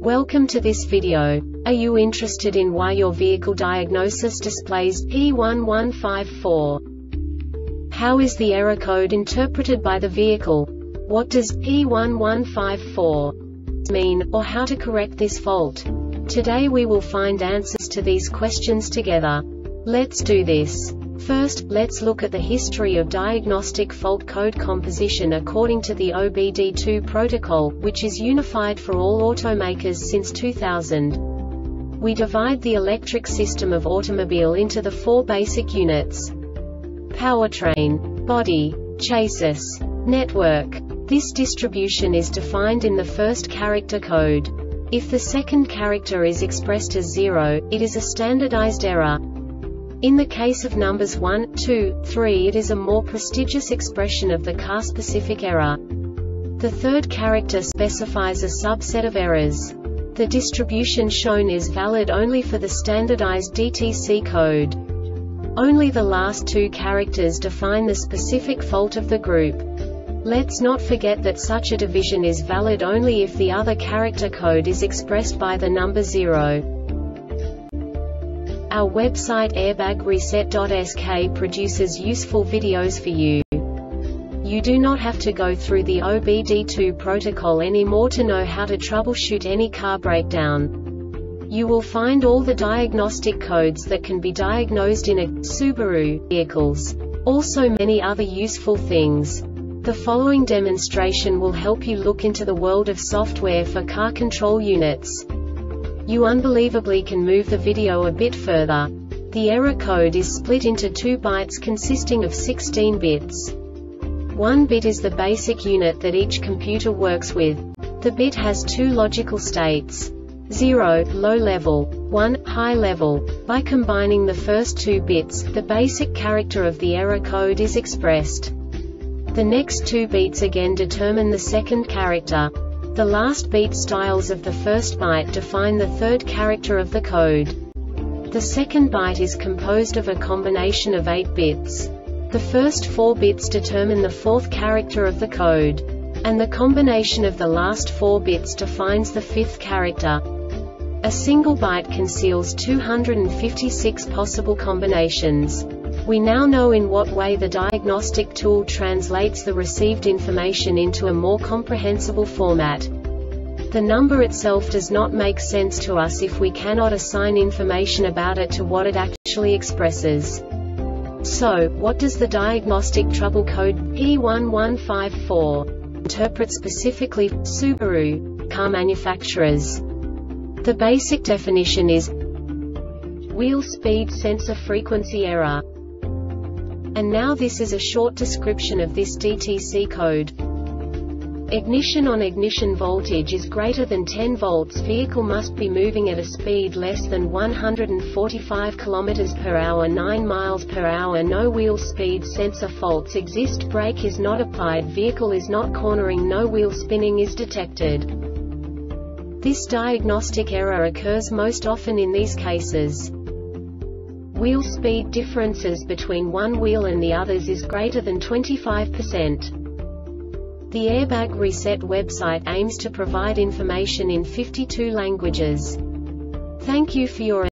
Welcome to this video. Are you interested in why your vehicle diagnosis displays P1154? How is the error code interpreted by the vehicle? What does P1154 mean, or how to correct this fault? Today we will find answers to these questions together. Let's do this. First, let's look at the history of diagnostic fault code composition according to the OBD2 protocol, which is unified for all automakers since 2000. We divide the electric system of automobile into the four basic units: powertrain, body, chassis, network. This distribution is defined in the first character code. If the second character is expressed as 0, it is a standardized error. In the case of numbers 1, 2, 3, it is a more prestigious expression of the car-specific error. The third character specifies a subset of errors. The distribution shown is valid only for the standardized DTC code. Only the last two characters define the specific fault of the group. Let's not forget that such a division is valid only if the other character code is expressed by the number 0. Our website airbagreset.sk produces useful videos for you. You do not have to go through the OBD2 protocol anymore to know how to troubleshoot any car breakdown. You will find all the diagnostic codes that can be diagnosed in a Subaru vehicles. Also many other useful things. The following demonstration will help you look into the world of software for car control units. You unbelievably can move the video a bit further. The error code is split into 2 bytes consisting of 16 bits. 1 bit is the basic unit that each computer works with. The bit has 2 logical states: 0, low level, 1, high level. By combining the first 2 bits, the basic character of the error code is expressed. The next 2 beats again determine the second character. The last beat styles of the first byte define the third character of the code. The second byte is composed of a combination of 8 bits. The first 4 bits determine the fourth character of the code. And the combination of the last 4 bits defines the fifth character. A single byte conceals 256 possible combinations. We now know in what way the diagnostic tool translates the received information into a more comprehensible format. The number itself does not make sense to us if we cannot assign information about it to what it actually expresses. So, what does the diagnostic trouble code P1154 interpret specifically for Subaru car manufacturers? The basic definition is wheel speed sensor frequency error. And now this is a short description of this DTC code. Ignition on ignition voltage is greater than 10 volts. Vehicle must be moving at a speed less than 145 km per hour, 9 miles per hour. No wheel speed sensor faults exist. Brake is not applied. Vehicle is not cornering. No wheel spinning is detected. This diagnostic error occurs most often in these cases: wheel speed differences between one wheel and the others is greater than 25%. The Airbag Reset website aims to provide information in 52 languages. Thank you for your